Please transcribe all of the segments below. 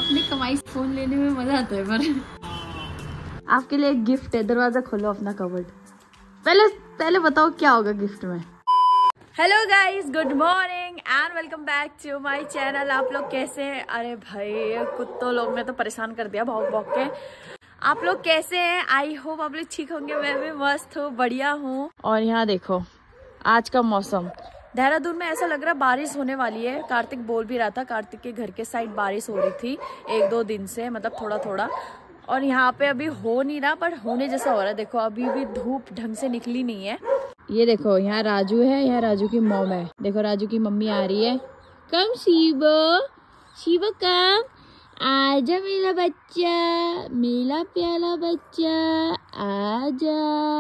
अपनी कमाई से फोन लेने में मजा आता है। पर आपके लिए एक गिफ्ट है, दरवाजा खोलो अपना कबर्ड। पहले बताओ क्या होगा गिफ्ट में। Hello guys, good morning and welcome back to my channel. आप लोग कैसे हैं? अरे भाई कुत्तों लोग ने तो परेशान कर दिया भौंक भौंक के। आप लोग कैसे हैं? आई होप आप लोग ठीक होंगे। मैं भी मस्त हूँ, बढ़िया हूँ। और यहाँ देखो आज का मौसम, देहरादून में ऐसा लग रहा है बारिश होने वाली है। कार्तिक बोल भी रहा था, कार्तिक के घर के साइड बारिश हो रही थी 1-2 दिन से, मतलब थोड़ा थोड़ा। और यहाँ पे अभी हो नहीं रहा पर होने जैसा हो रहा है। देखो अभी भी धूप ढंग से निकली नहीं है। ये देखो यहाँ राजू है, यहाँ राजू की मॉम है। देखो राजू की मम्मी आ रही है। कम शिवो, शिवो कम, आजा मेरा बच्चा, मेरा प्यारा बच्चा, आजा।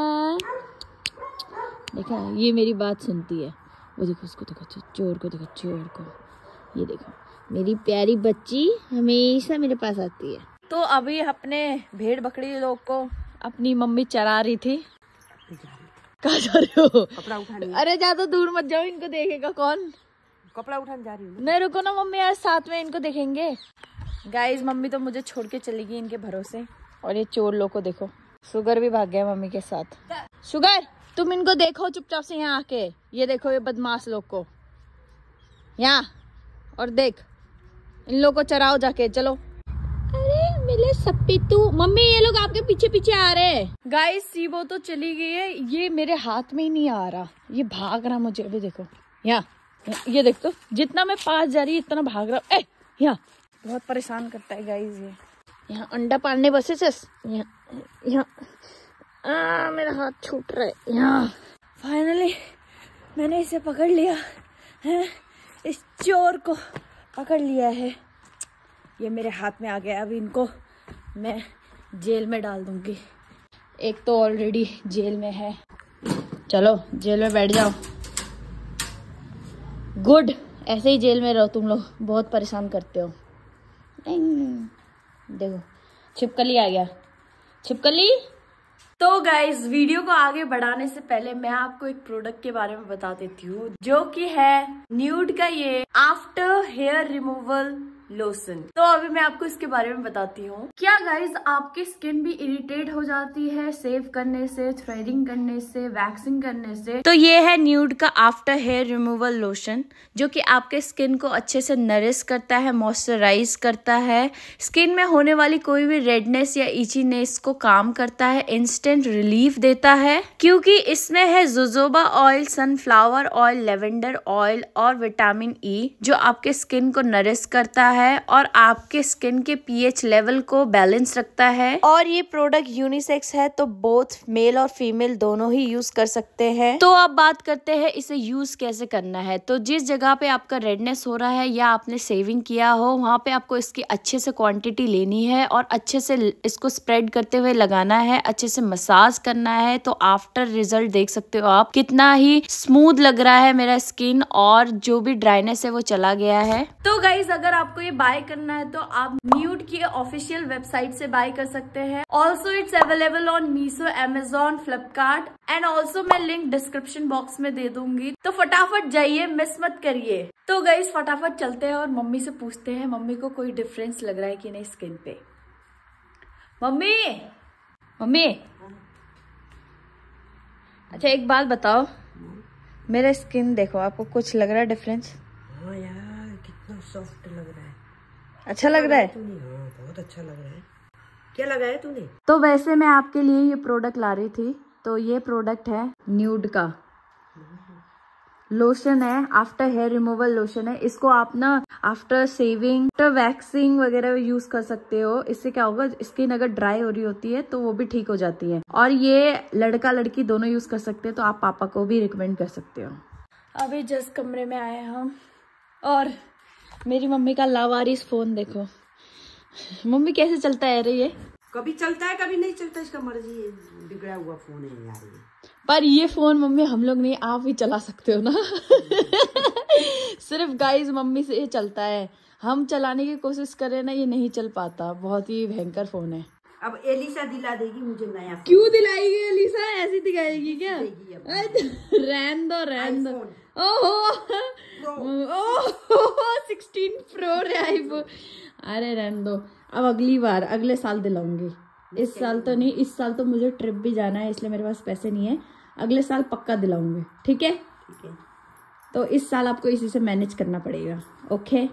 देखा ये मेरी बात सुनती है। वो देखो उसको, देखो चोर को, देखो चोर को। ये देखो मेरी प्यारी बच्ची हमेशा मेरे पास आती है। तो अभी अपने भेड़ बकरी लोग को अपनी मम्मी चरा रही थी। कहाँ जा रहे हो? कपड़ा उठाने। अरे ज्यादा दूर मत जाओ, इनको देखेगा कौन? कपड़ा उठाने जा रही हूँ। नहीं रुको ना मम्मी, आज साथ में इनको देखेंगे। गाइस मम्मी तो मुझे छोड़ के चली गई इनके भरोसे। और ये चोर लोग को देखो, शुगर भी भाग गया मम्मी के साथ। शुगर तुम इनको देखो चुपचाप से यहाँ आके। ये देखो ये बदमाश लोग को यहाँ, और देख इन लोग को चराओ जाके। चलो मिले सप्पीतू। मम्मी ये लोग आपके पीछे पीछे आ रहे हैं। गाइस सीबो तो चली गई है, ये मेरे हाथ में ही नहीं आ रहा, ये भाग रहा मुझे। अभी देखो यहाँ, ये देख तो जितना मैं पास जा रही है इतना भाग रहा। यहाँ बहुत परेशान करता है गाइस ये। यहाँ अंडा पालने बसे से यहाँ मेरा हाथ छूट रहा है। यहाँ फाइनली मैंने इसे पकड़ लिया है, इस चोर को पकड़ लिया है। ये मेरे हाथ में आ गया। अभी इनको मैं जेल में डाल दूंगी। एक तो ऑलरेडी जेल में है। चलो जेल में बैठ जाओ। गुड, ऐसे ही जेल में रहो तुम लोग, बहुत परेशान करते हो। देखो छिपकली आ गया, छिपकली। तो गाइज वीडियो को आगे बढ़ाने से पहले मैं आपको एक प्रोडक्ट के बारे में बता देती हूँ, जो कि है न्यूड का ये आफ्टर हेयर रिमूवल लोशन। तो अभी मैं आपको इसके बारे में बताती हूँ। क्या गाइज आपकी स्किन भी इरिटेट हो जाती है शेव करने से, थ्रेडिंग करने से, वैक्सिंग करने से? तो ये है न्यूड का आफ्टर हेयर रिमूवल लोशन, जो कि आपके स्किन को अच्छे से नरिश करता है, मॉइस्चराइज करता है, स्किन में होने वाली कोई भी रेडनेस या इचीनेस को काम करता है, इंस्टेंट रिलीफ देता है, क्योंकि इसमें है jojoba oil, sunflower oil, lavender oil और विटामिन ई, जो आपके स्किन को नरिश करता है और आपके स्किन के पीएच लेवल को बैलेंस रखता है। और ये प्रोडक्ट यूनिसेक्स है, तो बोथ मेल और फीमेल दोनों ही यूज कर सकते हैं। तो अब बात करते हैं इसे यूज कैसे करना है। तो जिस जगह पे आपका रेडनेस हो रहा है या आपने सेविंग किया हो, वहां पे आपको इसकी अच्छे से क्वांटिटी लेनी है और अच्छे से इसको स्प्रेड करते हुए लगाना है, अच्छे से मसाज करना है। तो आफ्टर रिजल्ट देख सकते हो आप, कितना ही स्मूथ लग रहा है मेरा स्किन और जो भी ड्राइनेस है वो चला गया है। तो गाइज अगर आपको ये बाय करना है तो आप न्यूड की ऑफिशियल वेबसाइट से बाय कर सकते हैं। Also it's available on Meesho, Amazon, Flipkart and also मैं लिंक डिस्क्रिप्शन बॉक्स में दे दूंगी। तो फटाफट जाइए, मिस मत करिए। तो गाइस फटाफट चलते हैं और मम्मी से पूछते हैं मम्मी को कोई डिफरेंस लग रहा है कि नहीं स्किन पे। मम्मी, मम्मी अच्छा एक बात बताओ, मेरा स्किन देखो, आपको कुछ लग रहा है डिफरेंस? हाँ यार कितना सॉफ्ट लग रहा है। अच्छा लग रहा है? हाँ बहुत अच्छा लग रहा है। क्या लगाया तूने? तो वैसे मैं आपके लिए ये प्रोडक्ट ला रही थी। तो ये प्रोडक्ट है न्यूड का लोशन है, आफ्टर हेयर रिमूवल लोशन है। इसको आप ना आफ्टर सेविंग, आफ्टर वैक्सिंग वगैरह यूज कर सकते हो। इससे क्या होगा, स्किन अगर ड्राई हो रही होती है तो वो भी ठीक हो जाती है। और ये लड़का लड़की दोनों यूज कर सकते हैं, तो आप पापा को भी रिकमेंड कर सकते हो। अभी जस्ट कमरे में आए हम और मेरी मम्मी का लावारिस फोन देखो। मम्मी कैसे चलता है रे ये? कभी चलता है कभी नहीं चलता, इसका मर्जी है। बिगड़ा हुआ फोन है यार ये। पर ये फोन मम्मी हम लोग नहीं, आप ही चला सकते हो ना। सिर्फ गाइस मम्मी से ये चलता है, हम चलाने की कोशिश करें ना ये नहीं चल पाता। बहुत ही भयंकर फोन है। अब एलिसा दिला देगी मुझे नया फोन। क्यों दिलाएगी एलिसा? ऐसी दिखाएगी क्या? रहन दो रहन दो। ओहो 16 प्रो रे। अरे रहने दो, अब अगली बार अगले साल दिलाऊंगी। इस साल तो नहीं, इस साल तो मुझे ट्रिप भी जाना है, इसलिए मेरे पास पैसे नहीं है। अगले साल पक्का दिलाऊंगी, ठीक है? ठीक है। तो इस साल आपको इसी से मैनेज करना पड़ेगा। ओके।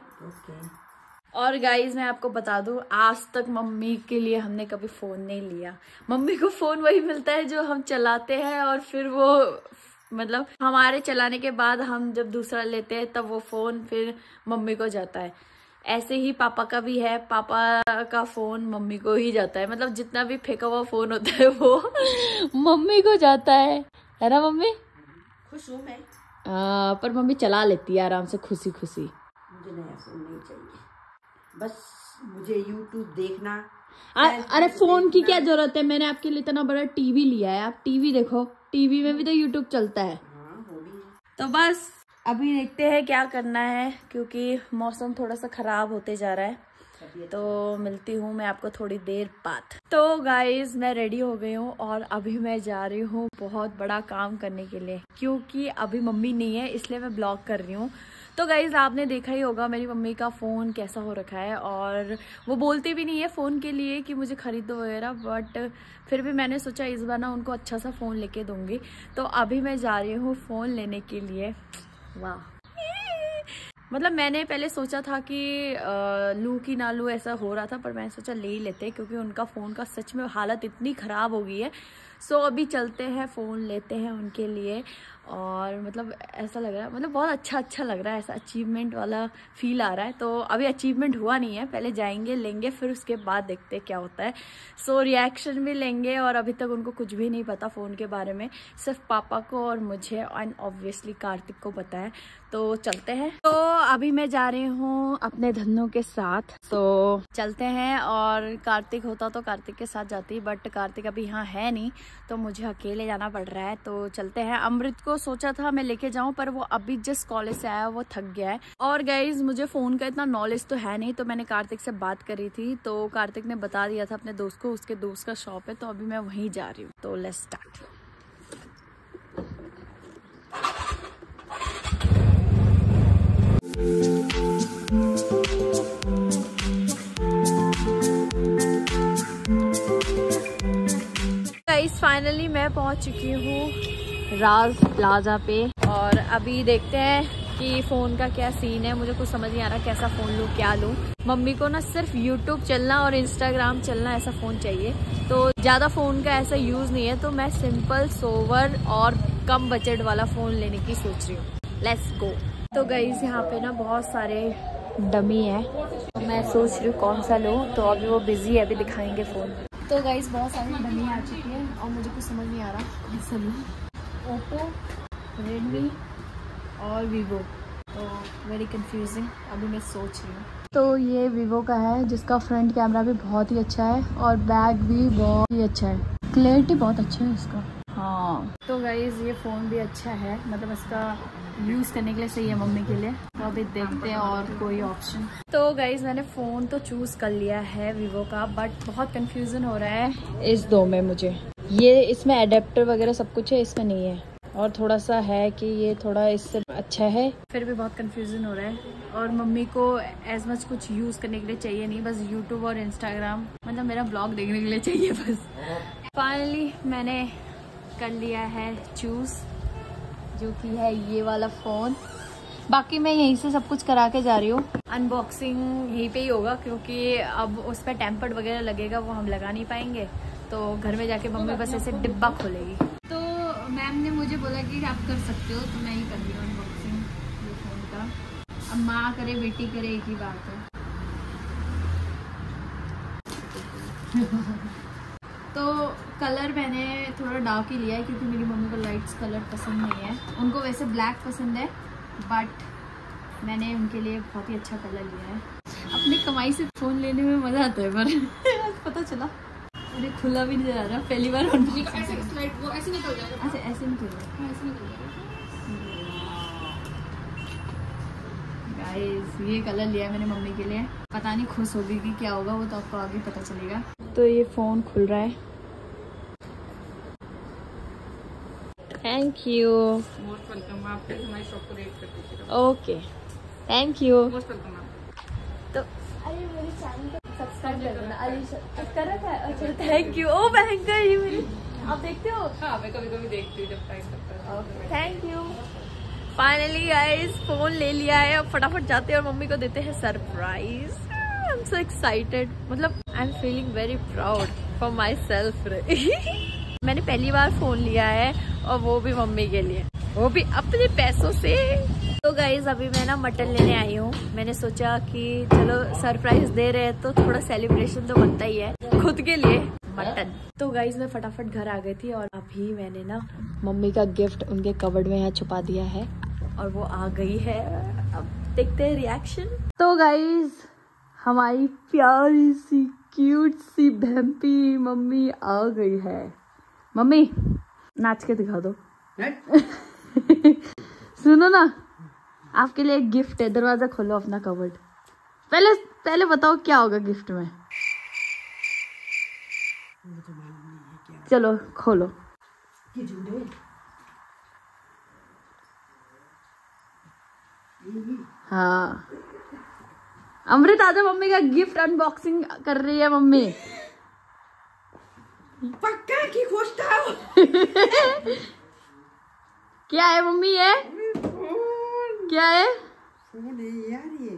और गाइज मैं आपको बता दूं, आज तक मम्मी के लिए हमने कभी फोन नहीं लिया। मम्मी को फोन वही मिलता है जो हम चलाते हैं, और फिर वो मतलब हमारे चलाने के बाद हम जब दूसरा लेते हैं तब वो फोन फिर मम्मी को जाता है। ऐसे ही पापा का भी है, पापा का फोन मम्मी को ही जाता है। मतलब जितना भी फेंका हुआ फोन होता है वो मम्मी को जाता है ना मम्मी? खुश हूँ मैं। पर मम्मी चला लेती है आराम से, खुशी खुशी। मुझे नया फोन नहीं चाहिए, बस मुझे YouTube देखना। अरे फोन की क्या जरूरत है? मैंने आपके लिए इतना बड़ा टीवी लिया है, आप टीवी देखो, टीवी में भी तो YouTube चलता है। हाँ, वो भी है। तो बस अभी देखते हैं क्या करना है, क्योंकि मौसम थोड़ा सा खराब होते जा रहा है। तो मिलती हूँ मैं आपको थोड़ी देर बाद। तो गाइज मैं रेडी हो गई हूँ और अभी मैं जा रही हूँ बहुत बड़ा काम करने के लिए, क्योंकि अभी मम्मी नहीं है इसलिए मैं ब्लॉग कर रही हूँ। तो गाइज आपने देखा ही होगा मेरी मम्मी का फ़ोन कैसा हो रखा है, और वो बोलती भी नहीं है फ़ोन के लिए कि मुझे खरीदो वगैरह, बट फिर भी मैंने सोचा इस बार ना उनको अच्छा सा फ़ोन लेके दूंगी। तो अभी मैं जा रही हूँ फ़ोन लेने के लिए। वाह, मतलब मैंने पहले सोचा था कि लूँ कि ना लूँ, ऐसा हो रहा था, पर मैंने सोचा ले ही लेते, क्योंकि उनका फ़ोन का सच में हालत इतनी ख़राब हो गई है। सो अभी चलते हैं, फ़ोन लेते हैं उनके लिए। और मतलब ऐसा लग रहा है, मतलब बहुत अच्छा लग रहा है, ऐसा अचीवमेंट वाला फील आ रहा है। तो अभी अचीवमेंट हुआ नहीं है, पहले जाएंगे लेंगे, फिर उसके बाद देखते हैं क्या होता है। सो रिएक्शन भी लेंगे, और अभी तक उनको कुछ भी नहीं पता फ़ोन के बारे में, सिर्फ पापा को और मुझे एंड ऑब्वियसली कार्तिक को पता है। तो चलते हैं। तो अभी मैं जा रही हूँ अपने धन्नों के साथ, तो चलते हैं। और कार्तिक होता तो कार्तिक के साथ जाती, बट कार्तिक अभी यहाँ है नहीं, तो मुझे अकेले जाना पड़ रहा है। तो चलते हैं। अमृत को सोचा था मैं लेके जाऊं, पर वो अभी जस्ट कॉलेज से आया, वो थक गया है। और गाइज मुझे फोन का इतना नॉलेज तो है नहीं, तो मैंने कार्तिक से बात करी थी, तो कार्तिक ने बता दिया था अपने दोस्त को, उसके दोस्त का शॉप है, तो अभी मैं वहीं जा रही हूँ। तो लेट्स स्टार्ट। गाइस फाइनली मैं पहुंच चुकी हूँ राज प्लाजा पे, और अभी देखते हैं कि फ़ोन का क्या सीन है। मुझे कुछ समझ नहीं आ रहा कैसा फ़ोन लूँ, क्या लूँ। मम्मी को ना सिर्फ YouTube चलना और Instagram चलना ऐसा फ़ोन चाहिए, तो ज़्यादा फ़ोन का ऐसा यूज़ नहीं है। तो मैं सिंपल सोवर और कम बजट वाला फ़ोन लेने की सोच रही हूँ। Let's go. तो गाइस यहाँ पे ना बहुत सारे डमी है, तो मैं सोच रही हूँ कौन सा लूँ। तो अभी वो बिजी है, अभी दिखाएंगे फ़ोन। तो गाइस बहुत सारी डमी आ चुकी है और मुझे कुछ समझ नहीं आ रहा कौन सा लूँ। ओप्पो, रेडमी और वीवो, तो वेरी कंफ्यूजिंग। अभी मैं सोच रही हूँ। तो ये वीवो का है, जिसका फ्रंट कैमरा भी बहुत ही अच्छा है और बैक भी बहुत ही अच्छा है, क्लैरिटी बहुत अच्छा है इसका। हाँ तो गाइज ये फ़ोन भी अच्छा है, मतलब इसका यूज़ करने के लिए सही है मम्मी के लिए। तो अभी देखते हैं और कोई ऑप्शन। तो गाइज मैंने फ़ोन तो चूज़ कर लिया है वीवो का, बट बहुत कंफ्यूजन हो रहा है इस दो में मुझे। ये इसमें एडेप्टर वगैरह सब कुछ है, इसमें नहीं है, और थोड़ा सा है कि ये थोड़ा इससे अच्छा है, फिर भी बहुत कंफ्यूजन हो रहा है। और मम्मी को एज मच कुछ यूज़ करने के लिए चाहिए नहीं, बस यूट्यूब और इंस्टाग्राम, मतलब मेरा ब्लॉग देखने के लिए चाहिए बस। फाइनली मैंने कर लिया है चूज़, जो कि है ये वाला फ़ोन। बाकी मैं यहीं से सब कुछ करा के जा रही हूँ। अनबॉक्सिंग यहीं पे ही होगा, क्योंकि अब उस पर टेम्पर्ड वगैरह लगेगा, वो हम लगा नहीं पाएंगे। तो घर में जाके मम्मी बस ऐसे डिब्बा खोलेगी। तो मैम ने मुझे बोला कि आप कर सकते हो, तो मैं ही कर रही हूँ अनबॉक्सिंग ये फ़ोन का। अब माँ करे बेटी करे एक ही बात है। तो कलर मैंने थोड़ा डार्क ही लिया है, क्योंकि मेरी मम्मी को लाइट्स कलर पसंद नहीं है। उनको वैसे ब्लैक पसंद है, बट मैंने उनके लिए बहुत ही अच्छा कलर लिया है। अपनी कमाई से फ़ोन लेने में मज़ा आता है, पर पता चला अरे खुला भी नहीं जा रहा, पहली बार ऐसे निकल जाएगा। अच्छा ऐसे निकल जाएगा, ऐसे निकल जाएगा। गाइस ये कलर लिया है मैंने मम्मी के लिए, पता नहीं खुश होगी कि क्या होगा, वो तो आपको आगे पता चलेगा। तो ये फ़ोन खुल रहा है थैंक यू। Most welcome. आप प्लीज हमारी शॉप को रेट कर दीजिएगा। Okay, thank you. Most welcome आप। तो अरे मेरे चैनल को सब्सक्राइब कर देना। कर रखा है? अच्छा, थैंक यू। ओ महंगा ये मेरी, आप देखते हो? हाँ, मैं कभी कभी देखती हूँ जब टाइम लगता है। Thank you. Finally guys phone ले लिया है, अब फटाफट जाते हैं और मम्मी को देते हैं surprise. I am so excited, मतलब I am feeling very proud for myself. मैंने पहली बार फोन लिया है और वो भी मम्मी के लिए, वो भी अपने पैसों से। तो गाइज अभी मैं ना मटन लेने आई हूँ। मैंने सोचा कि चलो सरप्राइज दे रहे हैं तो थोड़ा सेलिब्रेशन तो बनता ही है, खुद के लिए मटन। तो गाइज मैं फटाफट घर आ गई थी और अभी मैंने ना मम्मी का गिफ्ट उनके कबर्ड में यहाँ छुपा दिया है और वो आ गई है। अब देखते हैं रिएक्शन। तो गाइज हमारी प्यारी सी क्यूट सी भैंपी मम्मी आ गई है। मम्मी नाच के दिखा दो। सुनो ना, आपके लिए एक गिफ्ट है, दरवाजा खोलो अपना कबर्ड। पहले बताओ क्या होगा गिफ्ट में। चलो खोलो। हाँ अमृत आजा, मम्मी का गिफ्ट अनबॉक्सिंग कर रही है मम्मी। पक्का की खोजता हूँ। क्या है मम्मी ये? क्या है? फोन है यार ये।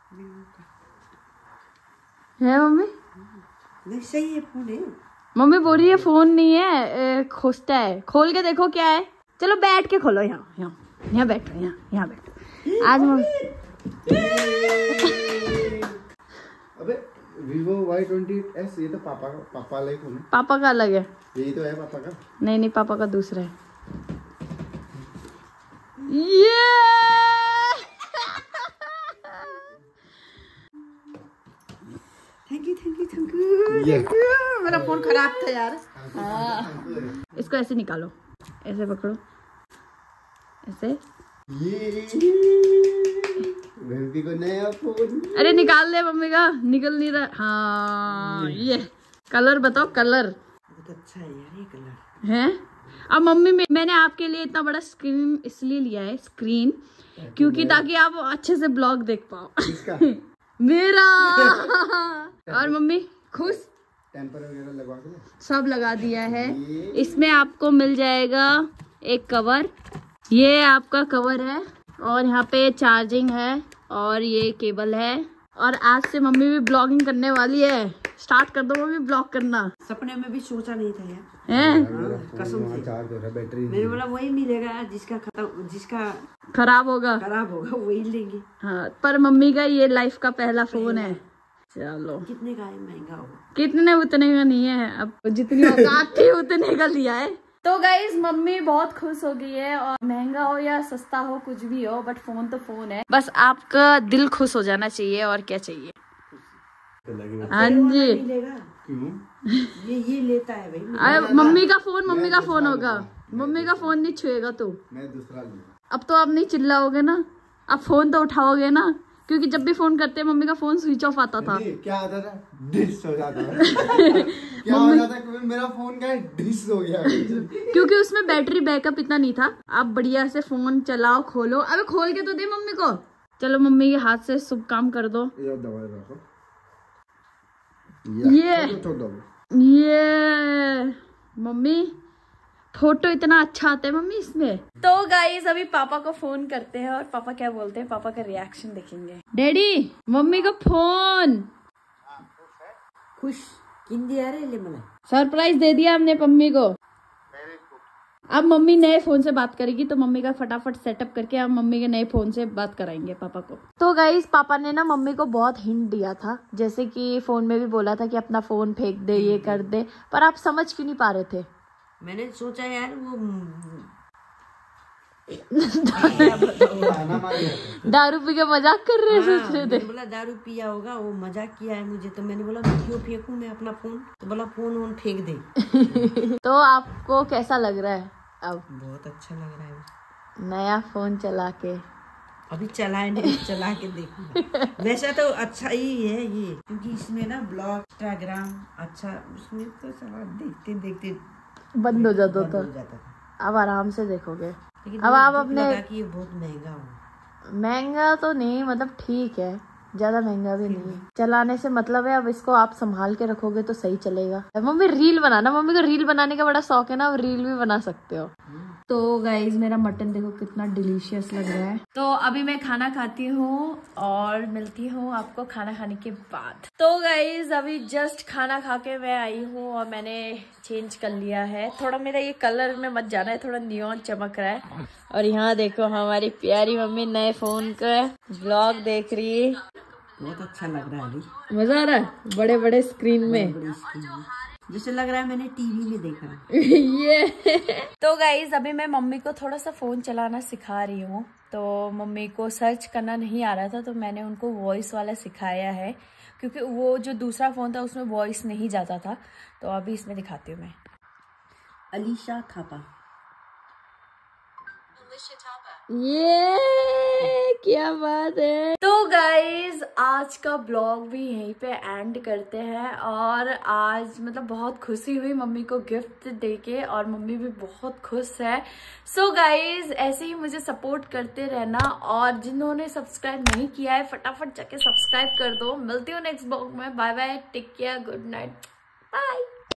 है मम्मी? नहीं सही है, फोन है। मम्मी बोल रही है फोन नहीं है, खोजता है। खोल के देखो क्या है। चलो बैठ के खोलो। यहाँ बैठो, यहाँ बैठो। आज मम्मी अबे Vivo Y20s ये तो पापा वाला ही फोन है। पापा का अलग है। यही तो है पापा का। नहीं पापा का दूसरा है। ये थैंक यू। ये मेरा फोन खराब था यार। हाँ इसको ऐसे निकालो, ऐसे पकड़ो, ऐसे। ये बेबी को नया फोन। अरे निकाल दे, मम्मी का निकल नहीं रहा। हाँ ये कलर बताओ, कलर बहुत अच्छा है यार ये कलर है। अब मम्मी मैंने आपके लिए इतना बड़ा स्क्रीन इसलिए लिया है, स्क्रीन, क्योंकि ताकि आप अच्छे से ब्लॉग देख पाओ। किसका? मेरा। और मम्मी खुश? टेम्पर वगैरह लगवा के सब लगा दिया है। इसमें आपको मिल जाएगा एक कवर, ये आपका कवर है और यहाँ पे चार्जिंग है और ये केबल है। और आज से मम्मी भी ब्लॉगिंग करने वाली है। स्टार्ट कर दो मम्मी ब्लॉग करना। सपने में भी सोचा नहीं था यार। हैं? कसम से चार्ज हो रहा है, बैटरी मैंने बोला वही मिलेगा जिसका खराब होगा वही लेंगे। हाँ पर मम्मी का ये लाइफ का पहला फोन है। चलो कितने का है? महंगा होगा। कितने उतने का नहीं है, अब जितनी औकात थी उतने का लिया है। तो गाइज मम्मी बहुत खुश हो गई है। और महंगा हो या सस्ता हो कुछ भी हो, बट फोन तो फोन है। बस आपका दिल खुश हो जाना चाहिए और क्या चाहिए। हाँ जी क्यों? ये लेता है भाई। अरे मम्मी का फोन होगा। मम्मी का फोन नहीं छुएगा तू। मैं दूसरा लूंगा। अब तो आप नहीं चिल्लाओगे ना, अब फोन तो उठाओगे ना, क्योंकि जब भी फोन करते हैं मम्मी का फोन स्विच ऑफ आता था। क्या आता था? डिस हो जाता था। क्या हो जाता था? मेरा फोन का डिस हो गया। क्योंकि उसमें बैटरी बैकअप इतना नहीं था। आप बढ़िया से फोन चलाओ, खोलो। अबे खोल के तो दे मम्मी को। चलो मम्मी के हाथ से शुभ काम कर दो। ये मम्मी फोटो इतना अच्छा आता है मम्मी इसमें। तो गाइस अभी पापा को फोन करते हैं और पापा क्या बोलते हैं, पापा का रिएक्शन देखेंगे। डैडी मम्मी का फोन खुश किन दिया रे ले मला सरप्राइज दे दिया हमने मम्मी को। अब मम्मी नए फोन से बात करेगी तो मम्मी का फटाफट सेटअप करके हम मम्मी के नए फोन से बात कराएंगे पापा को। तो गाइस पापा ने ना मम्मी को बहुत हिंट दिया था, जैसे कि फोन में भी बोला था कि अपना फोन फेंक दे, ये कर दे, पर आप समझ क्यों नहीं पा रहे थे? मैंने सोचा यार वो दारू पी के मजाक कर रहे सोच रहे थे। बोला दारू पिया होगा, वो मजाक किया है मुझे। तो मैंने बोला क्यों फेंकूं मैं अपना फोन? तो बोला फोन फेंक दे। तो आपको कैसा लग रहा है अब? बहुत अच्छा लग रहा है नया फोन चला के। अभी चलाए नहीं, चला के देखूंगा। वैसे तो अच्छा ही है ये, क्योंकि इसमें ना ब्लॉग, इंस्टाग्राम अच्छा, उसमें तो सब देखते देखते बंद हो जाता था। अब आराम से देखोगे। लेकिन अब आप मुझे अपने लगा कि ये बहुत महंगा हो। महंगा तो नहीं, मतलब ठीक है, ज्यादा महंगा भी नहीं है। चलाने से मतलब है, अब इसको आप संभाल के रखोगे तो सही चलेगा। मम्मी रील बनाना, मम्मी को रील बनाने का बड़ा शौक है ना, रील भी बना सकते हो। तो गाइज मेरा मटन देखो कितना डिलीशियस लग रहा है। तो अभी मैं खाना खाती हूँ और मिलती हूँ आपको खाना खाने के बाद। तो गाइज अभी जस्ट खाना खा के मैं आई हूँ और मैंने चेंज कर लिया है थोड़ा। मेरा ये कलर में मत जाना है, थोड़ा नियॉन चमक रहा है। और यहाँ देखो हमारी प्यारी मम्मी नए फोन का ब्लॉग देख रही है। बहुत अच्छा लग रहा है अभी, मजा आ रहा है बड़े बड़े स्क्रीन में। बड़ी स्क्रीन में जैसे लग रहा है मैंने टीवी में देखा। ये तो गाइज अभी मैं मम्मी को थोड़ा सा फोन चलाना सिखा रही हूँ। तो मम्मी को सर्च करना नहीं आ रहा था, तो मैंने उनको वॉइस वाला सिखाया है, क्योंकि वो जो दूसरा फोन था उसमें वॉइस नहीं जाता था। तो अभी इसमें दिखाती हूँ मैं। अलीशा थापा। ये क्या बात है। तो गाइज आज का ब्लॉग भी यहीं पे एंड करते हैं। और आज मतलब बहुत खुशी हुई मम्मी को गिफ्ट देके, और मम्मी भी बहुत खुश है। सो गाइज ऐसे ही मुझे सपोर्ट करते रहना, और जिन्होंने सब्सक्राइब नहीं किया है फटाफट जाके सब्सक्राइब कर दो। मिलती हूँ नेक्स्ट ब्लॉग में। Bye bye, take care, good night, bye.